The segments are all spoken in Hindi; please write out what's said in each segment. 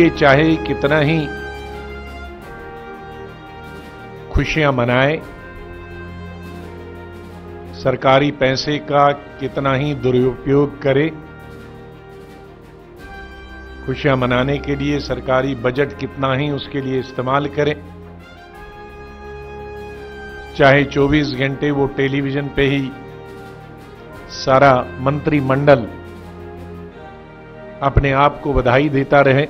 एनडीए चाहे कितना ही खुशियां मनाए, सरकारी पैसे का कितना ही दुरुपयोग करे, खुशियां मनाने के लिए सरकारी बजट कितना ही उसके लिए इस्तेमाल करे, चाहे 24 घंटे वो टेलीविजन पे ही सारा मंत्रिमंडल अपने आप को बधाई देता रहे,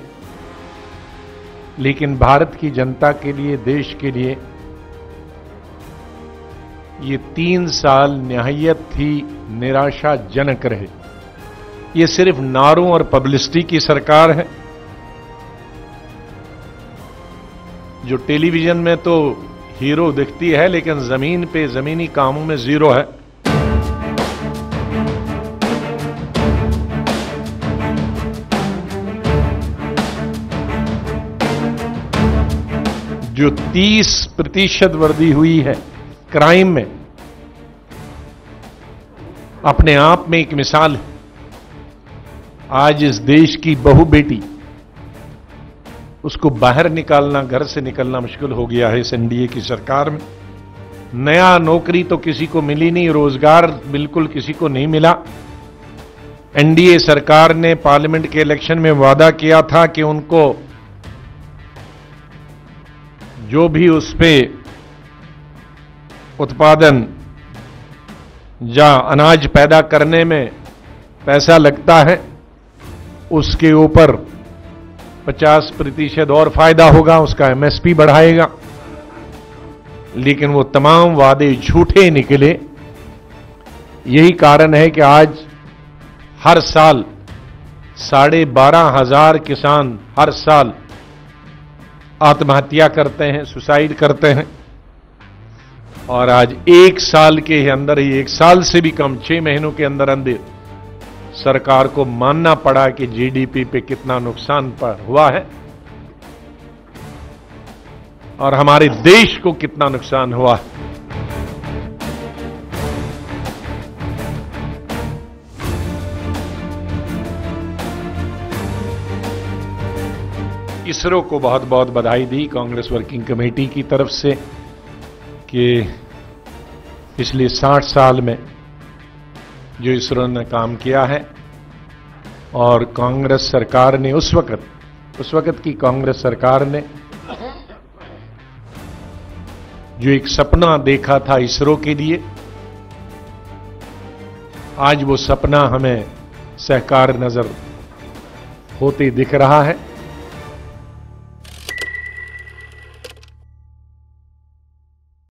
लेकिन भारत की जनता के लिए, देश के लिए ये 3 साल निहायत ही निराशाजनक रहे। ये सिर्फ नारों और पब्लिसिटी की सरकार है। जो टेलीविजन में तो हीरो दिखती है, लेकिन जमीन पे जमीनी कामों में जीरो है। जो 30% वृद्धि हुई है क्राइम में, अपने आप में एक मिसाल है। आज इस देश की बहू बेटी, उसको बाहर निकालना, घर से निकलना मुश्किल हो गया है इस एनडीए की सरकार में। नया नौकरी तो किसी को मिली नहीं, रोजगार बिल्कुल किसी को नहीं मिला। एनडीए सरकार ने पार्लियामेंट के इलेक्शन में वादा किया था कि उनको जो भी उस पे उत्पादन या अनाज पैदा करने में पैसा लगता है, उसके ऊपर 50% और फायदा होगा, उसका एमएसपी बढ़ाएगा। लेकिन वो तमाम वादे झूठे निकले। यही कारण है कि आज हर साल 12,500 किसान हर साल आत्महत्या करते हैं, सुसाइड करते हैं। और आज 1 साल के अंदर ही, 1 साल से भी कम, 6 महीनों के अंदर अंदर सरकार को मानना पड़ा कि जीडीपी पे कितना नुकसान हुआ है और हमारे देश को कितना नुकसान हुआ है। इसरो को बहुत बहुत बधाई दी कांग्रेस वर्किंग कमेटी की तरफ से कि पिछले 60 साल में जो इसरो ने काम किया है, और कांग्रेस सरकार ने उस वक्त की कांग्रेस सरकार ने जो एक सपना देखा था इसरो के लिए, आज वो सपना हमें साकार नजर होते दिख रहा है।